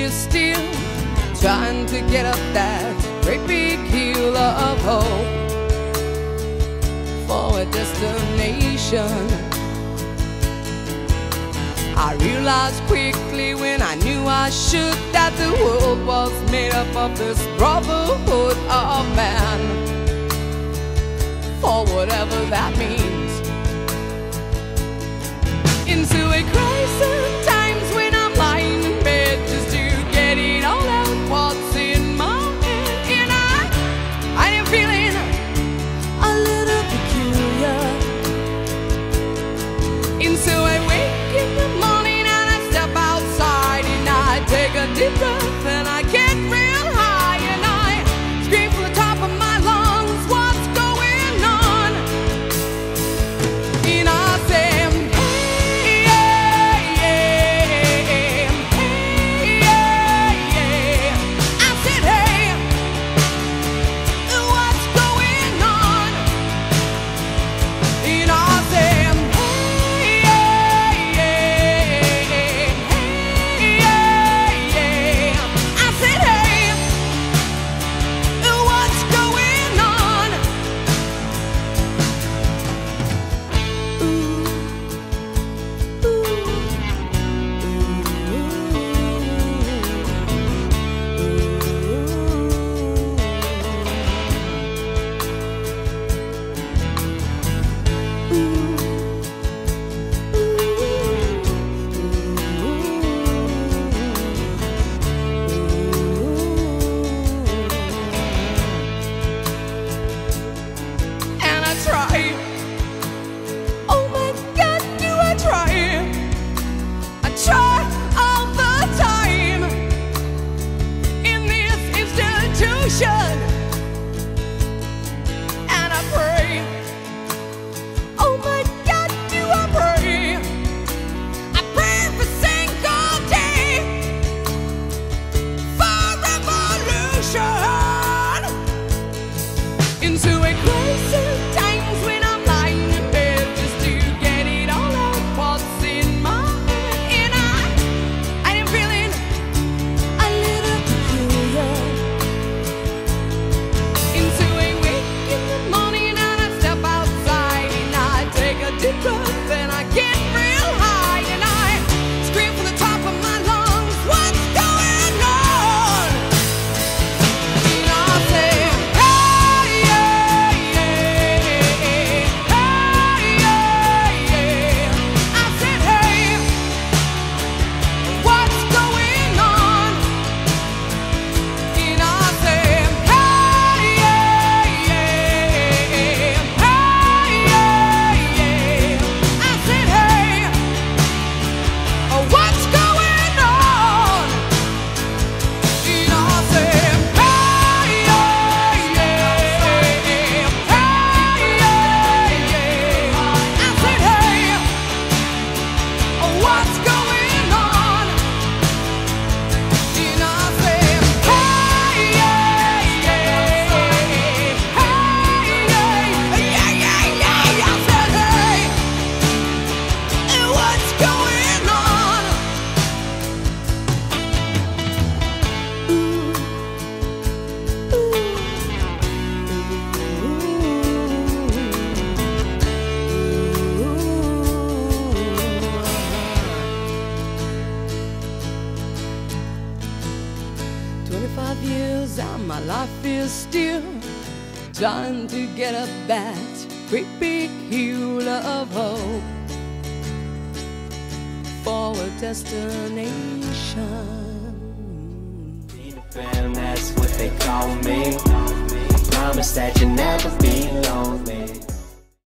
is still trying to get up that great big hill of hope for a destination. I realized quickly when I knew I should that the world was made up of this brotherhood of man, for whatever that means. Into a crisis times when I'm lying in bed just to get it all out what's in my head, and I am feeling a little peculiar. And so I wake in the morning and I step outside and I take a deep breath and I get real high and I scream from the top of my lungs, what's going on? And I say, hey, yeah, yeah, hey, yeah, yeah. I said, hey, what's going on? And I say, and I pray, oh my God, do I pray? I pray every single day for revolution. Into a crisis times when I'm lying in bed just to get it all out what's in my head, and I am feeling a little peculiar. Deep breath and I get real high and I scream from the top of my lungs, what's going on? And I say, hey, yeah, yeah, hey, yeah, yeah. I said, hey, what's going on? And I say, hey, yeah, yeah, hey, yeah. What's going on? And I say, hey, yeah, yeah, hey, yeah, yeah. I said, hey, what's going on? And I say, hey, yeah, yeah, hey, yeah. I said, hey, what's going on? Years and my life is still trying to get up that great big hill of hope for a destination. Peter Pan, that's what they call me. I promise that you'll never be lonely.